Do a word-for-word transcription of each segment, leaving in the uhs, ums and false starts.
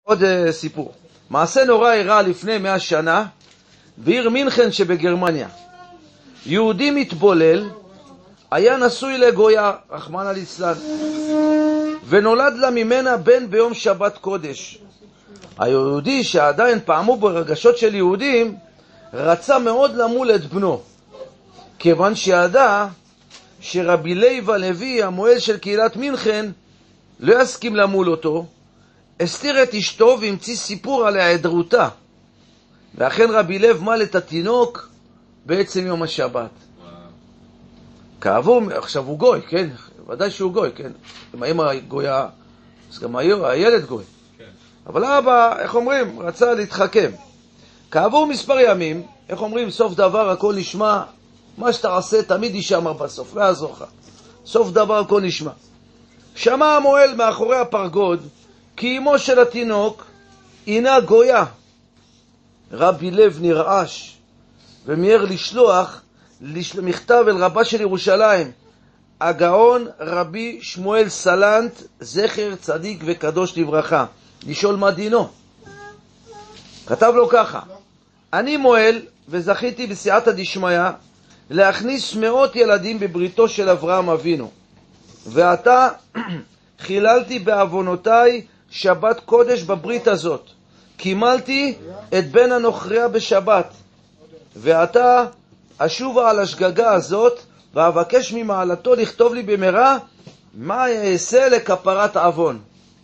עוד uh, סיפור. מעשה נורא אירע לפני מאה שנה בעיר מינכן שבגרמניה. יהודי מתבולל היה נשוי לגויה, רחמנא ליצלן, ונולד לה ממנה בן ביום שבת קודש. היהודי שעדיין פעמו ברגשות של יהודים רצה מאוד למול את בנו, כיוון שידע שרבי לייב הלוי, המוהל של קהילת מינכן, לא יסכים למול אותו, הסתיר את אשתו והמציא סיפור על העדרותה. ואכן רבי לייב מל את התינוק בעצם יום השבת. כעבור, עכשיו הוא גוי, כן? ודאי שהוא גוי, כן? אם האמא גויה, אז גם הילד גוי. אבל האבא, איך אומרים, רצה להתחכם. כעבור מספר ימים, איך אומרים, סוף דבר הכל נשמע, מה שאתה עושה תמיד יישמר בסוף, לא יעזור לך. סוף דבר הכל נשמע. שמע המוהל מאחורי הפרגוד, כי אמו של התינוק הינה גויה. רבי לייב נרעש, ומיהר לשלוח מכתב אל רבה של ירושלים, הגאון רבי שמואל סלנט, זכר צדיק וקדוש לברכה, לשאול מה דינו. כתב לו ככה: אני מוהל וזכיתי בסייעתא דשמיא להכניס מאות ילדים בבריתו של אברהם אבינו, ועתה חיללתי בעוונותיי שבת קודש בברית הזאת, קימלתי את בן הנוכריה בשבת, ועתה אשובה על השגגה הזאת ואבקש ממעלתו לכתוב לי במהרה מה יעשה לכפרת עוון.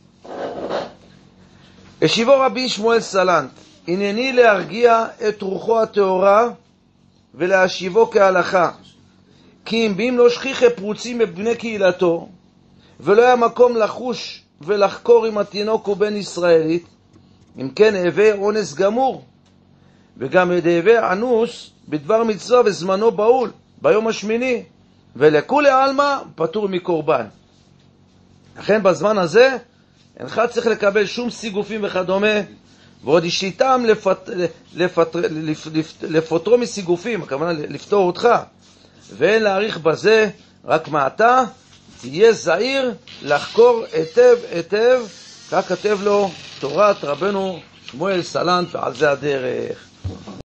השיבו רבי שמואל סלנט: הנני להרגיע את רוחו הטהורה ולהשיבו כהלכה, כי אם בים לא שכיחה פרוצים מבני קהילתו, ולא היה מקום לחוש ולחקור עם התינוק ובן ישראלית, אם כן הווה אונס גמור, וגם הווה אנוס בדבר מצווה וזמנו בעול ביום השמיני, ולכולי עלמא פטור מקורבן. לכן בזמן הזה אינך צריך לקבל שום סיגופים וכדומה, ועוד אישיתם לפט... לפט... לפ... לפ... לפטרו מסיגופים, הכוונה לפתור אותך, ואין להאריך בזה, רק מעתה תהיה זהיר לחקור היטב היטב, כך כתב לו תורת רבנו שמואל סלנט, ועל זה הדרך.